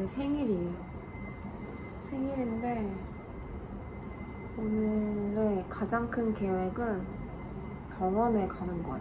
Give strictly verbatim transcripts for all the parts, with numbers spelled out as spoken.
오늘 생일이에요. 생일인데 오늘의 가장 큰 계획은 병원에 가는 거예요.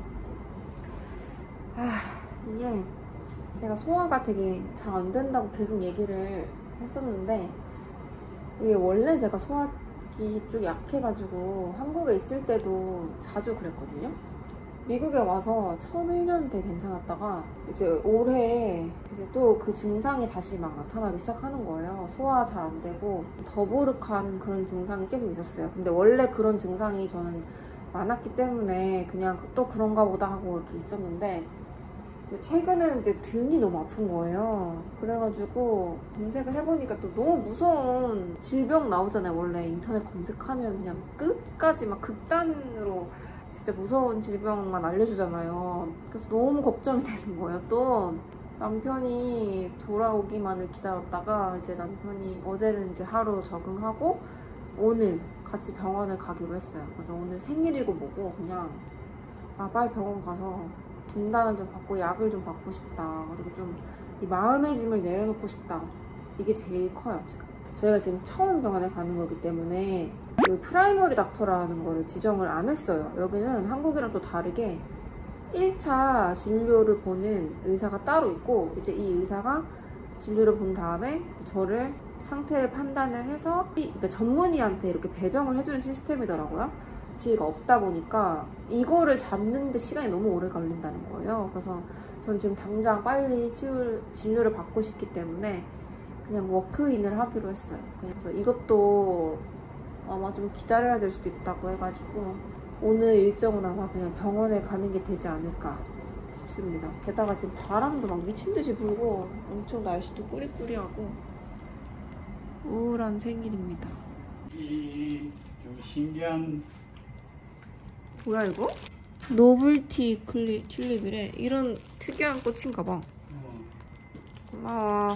아, 이게 제가 소화가 되게 잘 안 된다고 계속 얘기를 했었는데 이게 원래 제가 소화기 좀 약해가지고 한국에 있을 때도 자주 그랬거든요. 미국에 와서 처음 일 년 때 괜찮았다가 이제 올해 이제 또 그 증상이 다시 막 나타나기 시작하는 거예요. 소화 잘 안 되고 더부룩한 그런 증상이 계속 있었어요. 근데 원래 그런 증상이 저는 많았기 때문에 그냥 또 그런가 보다 하고 이렇게 있었는데 최근에는 내 등이 너무 아픈 거예요. 그래가지고 검색을 해보니까 또 너무 무서운 질병 나오잖아요. 원래 인터넷 검색하면 그냥 끝까지 막 극단으로 진짜 무서운 질병만 알려주잖아요. 그래서 너무 걱정이 되는 거예요. 또 남편이 돌아오기만을 기다렸다가 이제 남편이 어제는 이제 하루 적응하고 오늘 같이 병원을 가기로 했어요. 그래서 오늘 생일이고 뭐고 그냥 아 빨리 병원 가서 진단을 좀 받고 약을 좀 받고 싶다. 그리고 좀 이 마음의 짐을 내려놓고 싶다. 이게 제일 커요 지금. 저희가 지금 처음 병원에 가는 거기 때문에 그 프라이머리 닥터라는 거를 지정을 안 했어요. 여기는 한국이랑 또 다르게 일 차 진료를 보는 의사가 따로 있고 이제 이 의사가 진료를 본 다음에 저를 상태를 판단을 해서 그러니까 전문의한테 이렇게 배정을 해주는 시스템이더라고요. 지가 없다 보니까 이거를 잡는데 시간이 너무 오래 걸린다는 거예요. 그래서 전 지금 당장 빨리 치료, 진료를 받고 싶기 때문에 그냥 워크인을 하기로 했어요. 그래서 이것도 아마 좀 기다려야 될 수도 있다고 해가지고 오늘 일정은 아마 그냥 병원에 가는 게 되지 않을까 싶습니다. 게다가 지금 바람도 막 미친듯이 불고 엄청 날씨도 꾸리꾸리하고 우울한 생일입니다. 이 좀 신기한 뭐야 이거? 노블티 클리, 튤립이래. 이런 특이한 꽃인가 봐. 어. 고마워.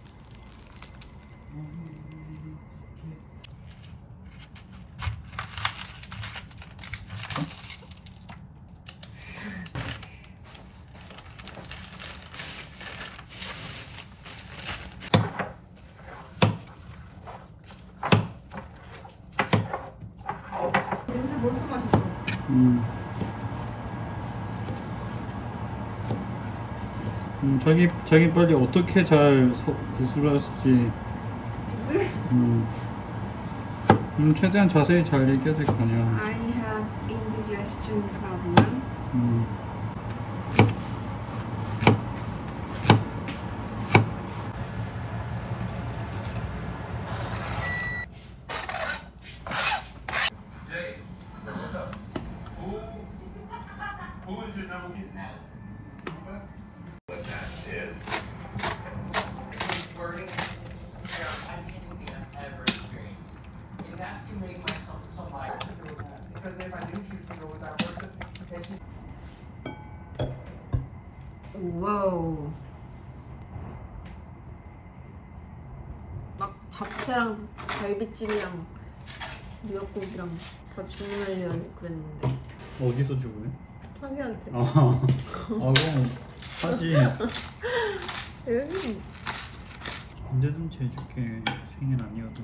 냄새 벌써 맛있어. 음. 음, 자기 자기 빨리 어떻게 잘 서, 구슬할지. 구슬? 음. 음, 최대한 자세히 잘 얘기해야 될 거 아니야. I have indigestion problem. 음. 와우. 막 잡채랑 갈비찜이랑 미역국이랑 다 주문하려고 그랬는데 어디서 주문해? 자기한테. 아, 아 그럼 하지. 여기 언제든지 해줄게. 생일 아니어도.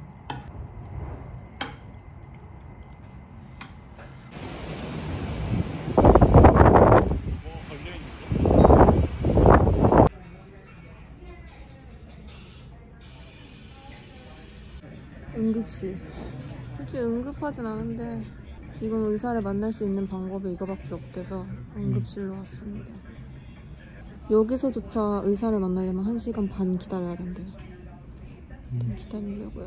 응급실. 솔직히 응급하진 않은데 지금 의사를 만날 수 있는 방법이 이거밖에 없대서 응급실로 왔습니다. 여기서조차 의사를 만나려면 한 시간 반 기다려야 된대요. 좀 기다리려고요.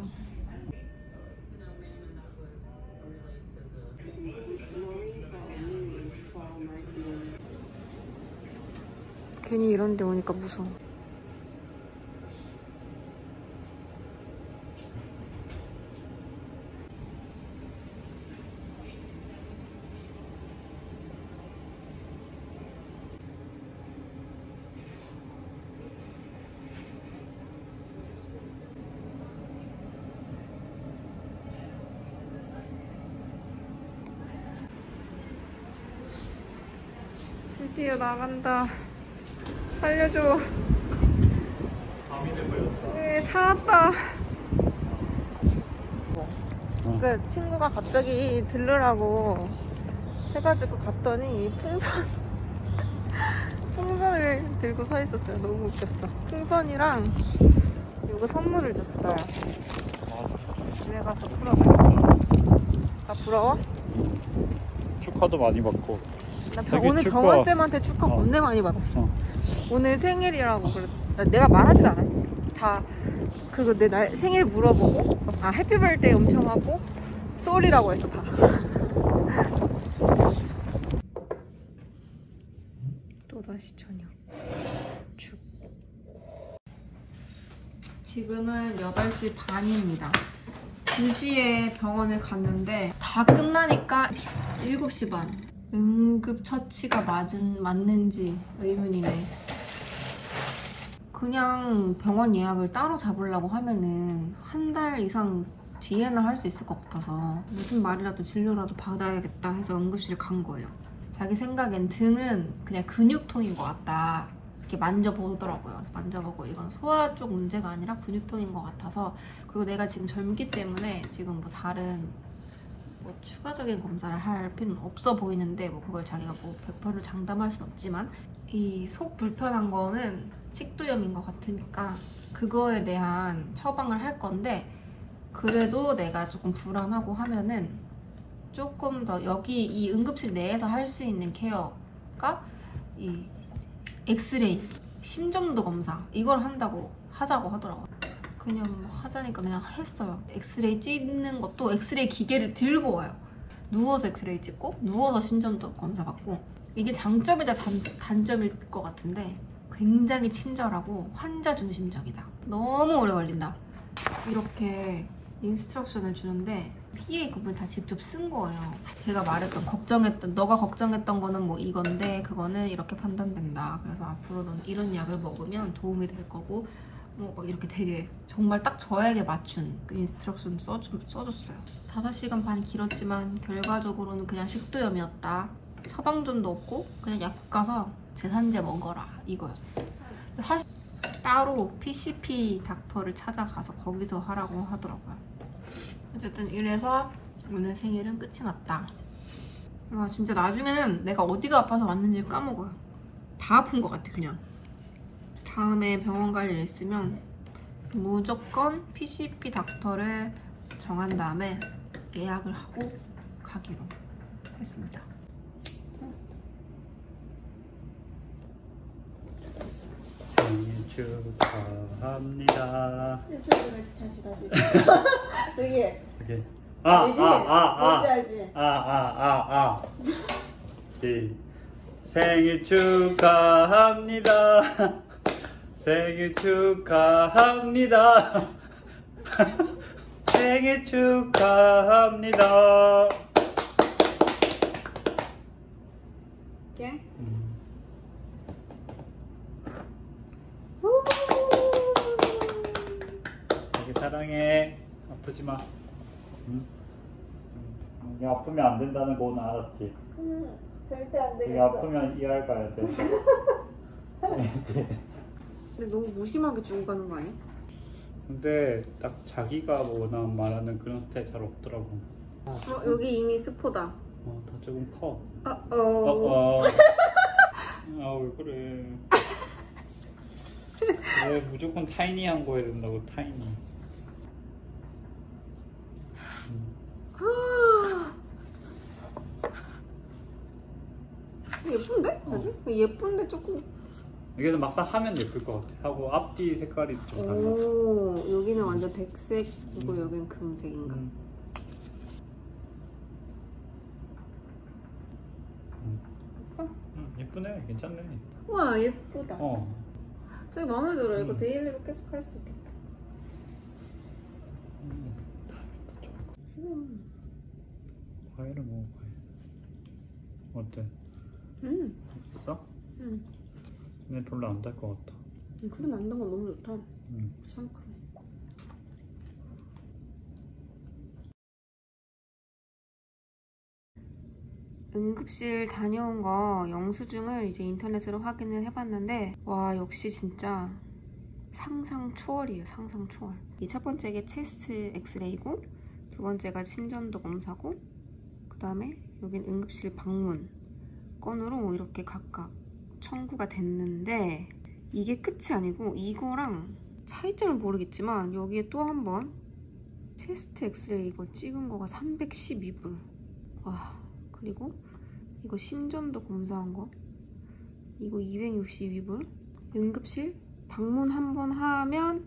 괜히 이런 데 오니까 무서워. 드디어 나간다. 살려줘. 밤이 돼버렸어. 네, 살았다. 어. 그 친구가 갑자기 들르라고 해가지고 갔더니 풍선 풍선을 들고 서 있었어요. 너무 웃겼어. 풍선이랑 이거 선물을 줬어요. 집에 가서 풀어봐야지. 나 부러워? 축하도 많이 받고. 나 되게 오늘 축하. 병원쌤한테 축하 어. 겁내 많이 받았어. 어. 오늘 생일이라고 그랬. 내가 말하진 않았지. 다 그거 내 날 생일 물어보고 아 해피버스데이 엄청 하고 쏘리라고 했어 다. 또다시 저녁 죽. 지금은 여덟 시 반입니다. 두 시에 병원을 갔는데 다 끝나니까 일곱 시 반. 응급처치가 맞은, 맞는지 의문이네. 그냥 병원 예약을 따로 잡으려고 하면은 한 달 이상 뒤에나 할 수 있을 것 같아서 무슨 말이라도 진료라도 받아야겠다 해서 응급실에 간 거예요. 자기 생각엔 등은 그냥 근육통인 것 같다 이렇게 만져보더라고요. 그래서 만져보고 이건 소화 쪽 문제가 아니라 근육통인 것 같아서, 그리고 내가 지금 젊기 때문에 지금 뭐 다른 뭐 추가적인 검사를 할 필요는 없어 보이는데 뭐 그걸 자기가 뭐 백 퍼센트 장담할 순 없지만 이 속 불편한 거는 식도염인 것 같으니까 그거에 대한 처방을 할 건데, 그래도 내가 조금 불안하고 하면은 조금 더 여기 이 응급실 내에서 할 수 있는 케어가 이 엑스레이, 심전도 검사 이걸 한다고 하자고 하더라고요. 그냥 뭐 하자니까 그냥 했어요. 엑스레이 찍는 것도 엑스레이 기계를 들고 와요. 누워서 엑스레이 찍고 누워서 심전도 검사 받고. 이게 장점이다 단, 단점일 것 같은데 굉장히 친절하고 환자 중심적이다. 너무 오래 걸린다. 이렇게 인스트럭션을 주는데 피에이 그분이 다 직접 쓴 거예요. 제가 말했던 걱정했던 너가 걱정했던 거는 뭐 이건데 그거는 이렇게 판단된다. 그래서 앞으로 넌 이런 약을 먹으면 도움이 될 거고 뭐 막 이렇게 되게 정말 딱 저에게 맞춘 그 인스트럭션 써주, 써줬어요. 다섯 시간 반 길었지만 결과적으로는 그냥 식도염이었다. 처방전도 없고 그냥 약국 가서 제산제 먹어라 이거였어. 사실 따로 피씨피 닥터를 찾아가서 거기서 하라고 하더라고요. 어쨌든 이래서 오늘 생일은 끝이 났다. 와 진짜 나중에는 내가 어디가 아파서 왔는지 까먹어요. 다 아픈 것 같아 그냥. 다음에 병원 갈 일 있으면 무조건 피씨피 닥터를 정한 다음에 예약을 하고 가기로 했습니다. 생일 축하합니다. 다시 다시 되게 오케이. 아, 알지? 아, 아, 아. 뭔지 알지? 아, 아, 아, 아. 시. 생일 축하합니다. 생일 축하합니다. 생일 축하합니다. 땡? 음. 되게 사랑해. 아프지 마. 응? 응. 아프면 안 된다는 건 알았지? 음, 절대 안 되게 되겠어. 아프면 이해할 가야 돼. 알지? 근데 너무 무심하게 주고 가는 거 아니야? 근데 딱 자기가 뭐나 말하는 그런 스타일 잘 없더라고. 어, 여기 이미 스포다. 어, 다 조금 커. 어, 어, 어. 어. 아, 왜 그래. 왜 무조건 타이니한 거 해야 된다고, 타이니. 예쁜데? 자기? 예쁜데 조금. 여기서 막상 하면 예쁠 것 같아. 하고 앞뒤 색깔이 좀 달라. 오, 여기는 완전 백색이고 음. 여긴 금색인가? 음. 음. 어? 음, 예쁘네. 괜찮네. 우와 예쁘다. 어. 저기 마음에 들어. 이거 음. 데일리로 계속 할 수 있겠다. 음. 다음에 또 좋을 거. 음. 과일을 먹어, 과일. 어때? 음. 있어? 음. 근데 별로 안 달 것 같아. 크림 안 단 건 너무 좋다. 음. 상큼해. 응급실 다녀온 거 영수증을 이제 인터넷으로 확인을 해봤는데 와 역시 진짜 상상 초월이에요. 상상 초월. 이 첫 번째가 체스트 엑스레이고 두 번째가 심전도 검사고 그 다음에 여긴 응급실 방문 건으로 이렇게 각각 청구가 됐는데 이게 끝이 아니고 이거랑 차이점을 모르겠지만 여기에 또 한 번 체스트 엑스레이 이거 찍은 거가 삼백십이 불. 와, 그리고 이거 심전도 검사한 거 이거 이백육십이 불. 응급실 방문 한 번 하면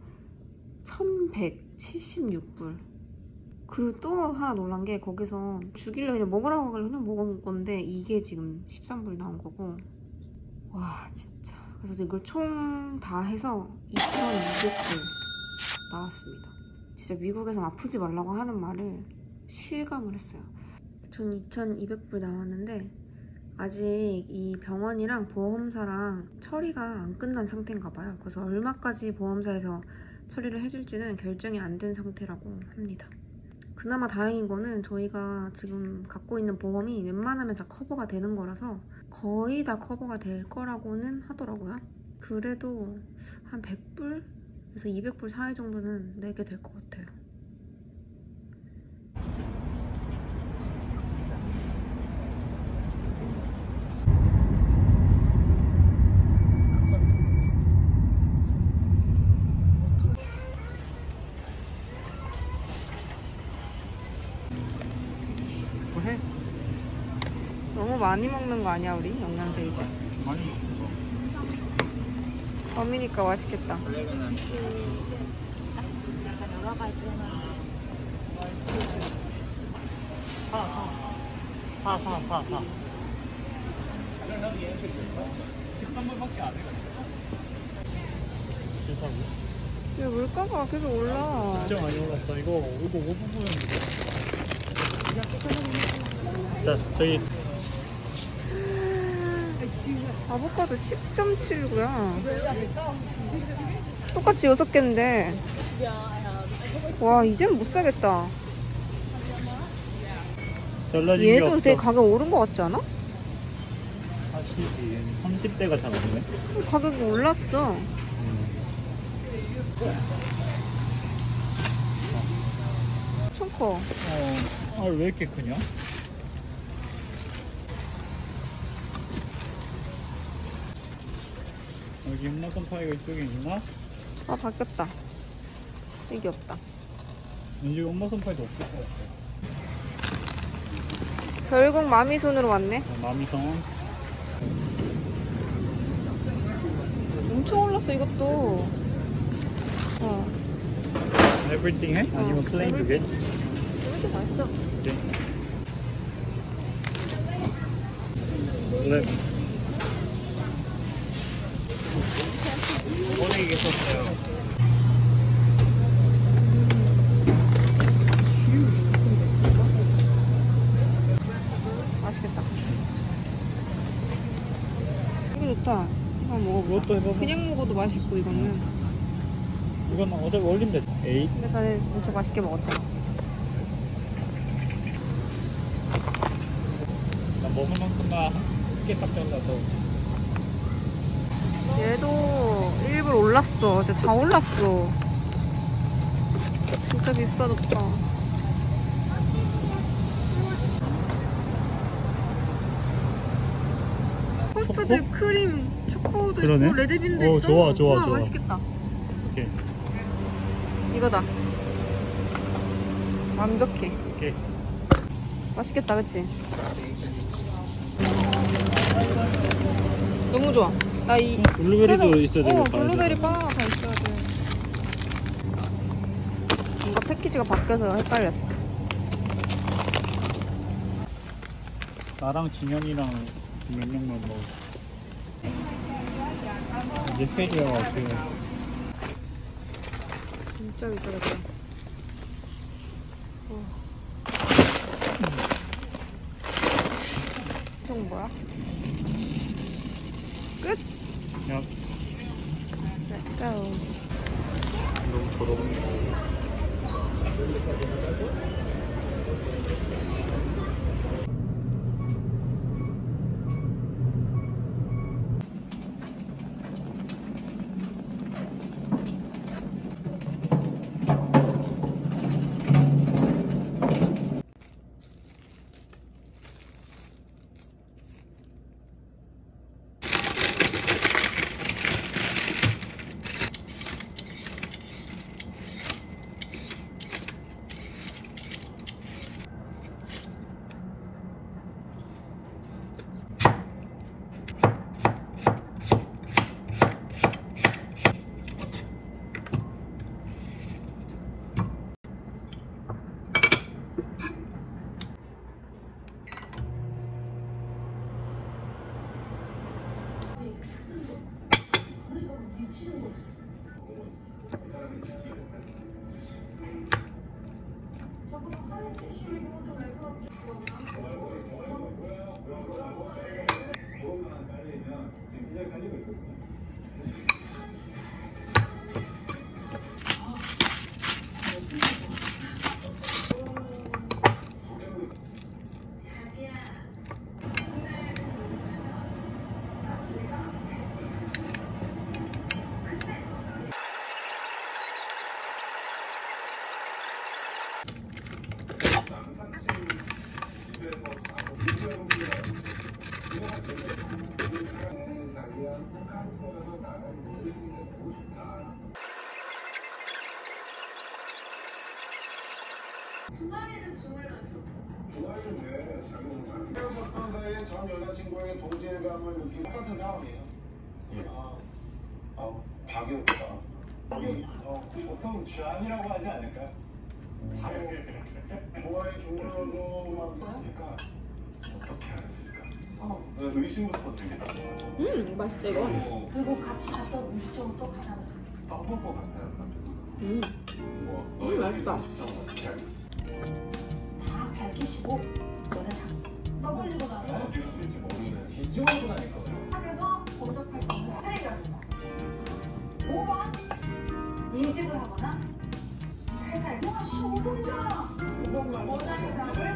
천백칠십육 불. 그리고 또 하나 놀란 게 거기서 주길래 그냥 먹으라고 하길래 그냥 먹은 건데 이게 지금 십삼 불 나온 거고. 와 진짜. 그래서 이걸 총 다 해서 이천이백 불 나왔습니다. 진짜 미국에서 아프지 말라고 하는 말을 실감을 했어요. 전 이천이백 불 나왔는데 아직 이 병원이랑 보험사랑 처리가 안 끝난 상태인가 봐요. 그래서 얼마까지 보험사에서 처리를 해줄지는 결정이 안 된 상태라고 합니다. 그나마 다행인 거는 저희가 지금 갖고 있는 보험이 웬만하면 다 커버가 되는 거라서 거의 다 커버가 될 거라고는 하더라고요. 그래도 한 백 불에서 이백 불 사이 정도는 내게 될 것 같아요. 해? 너무 많이 먹는 거 아니야 우리? 영양제 이제? 많이 먹어. 범이니까 맛있겠다. 원래는 여러 가지 사사사사 십삼 불밖에 안 해. 세상에 왜 물가가 계속 올라? 진짜 많이 올랐다. 이거 이거 오 부분인데. 자, 저기 아보카도 십 점 칠구야. 똑같이 여섯 개인데. 와, 이젠 못 사겠다. 잘라진 게 얘도 없어. 되게 가격 오른 거 같지 않아? 사실이 삼십 대가 다 먹네. 가격이 올랐어. 엄청 커. 어, 아, 왜 이렇게 크냐? 여기 흑마선 파이가 이쪽에 있나? 아, 바뀌었다. 이게 없다. 왠지 흑마선 파이도 없을 것 같아. 결국 마미손으로 왔네. 어, 마미성. 엄청 올랐어, 이것도. 어. Everything 해? 아니면 어, 플레인 두 개? 이것도 맛있어. 오케이. 네. 오늘 계셨어요. 맛있겠다. 이거 좋다. 한번 먹어보자. 이것도 해봐봐. 그냥 먹어도 맛있고, 이거는. 이건 어차피 올린대. 에이. 근데 전에 엄청 맛있게 먹었잖아. 나 먹을 만큼만 한 개 딱 잘라서. 얘도 일 불 올랐어. 진짜 다 올랐어. 진짜 비싸졌다. 커스터드 초코? 크림 초코도 그러네. 있고 레드빈도 오, 있어. 좋아, 좋아, 우와, 좋아. 맛있겠다. 오케이. 이거다. 완벽해. 오케이. 맛있겠다, 그치? 너무 좋아. 나 이 블루베리도 그래서- 있어야 어, 되겠다. 블루베리 바나나 다 있어야 돼. 뭔가 패키지가 바뀌어서 헷갈렸어. 나랑 진현이랑 몇 명만 먹어. 이제 페리야 그 진짜 비싸겠다. 어. 이건 뭐야? 끝! 야 Let's go. 너무 더러운데. 주말에는 주말나죠. 주말은 왜 자기는 헤어졌던 사이에 전 여자친구에게 동질감을 느끼는 똑같은 상황이에요. 예. 아, 아 박이었다. 어, 보통 주안이라고 하지 않을까요? 좋아해 주물러줘 막 그러니까 어떻게 알았을까? 어. 의심부터 들겠죠. 음 맛있다 이거. 뭐, 그리고 같이 갔던 음식점은 또 가잖아. 떠볼 것 같아요. 음. 뭐, 음, 맛있다. 어떻게 알고 있어? 다 밝히시고 너네 참 떠벌리고 나서 어떻게 될지 모르는 뒤집어보고 나니까. 학에서 범접할 수 있는 쓰레기라는 거. 오 번 이직을 하거나 회사에 와 씨, 오 번이잖아. 오백만 모자리 사람을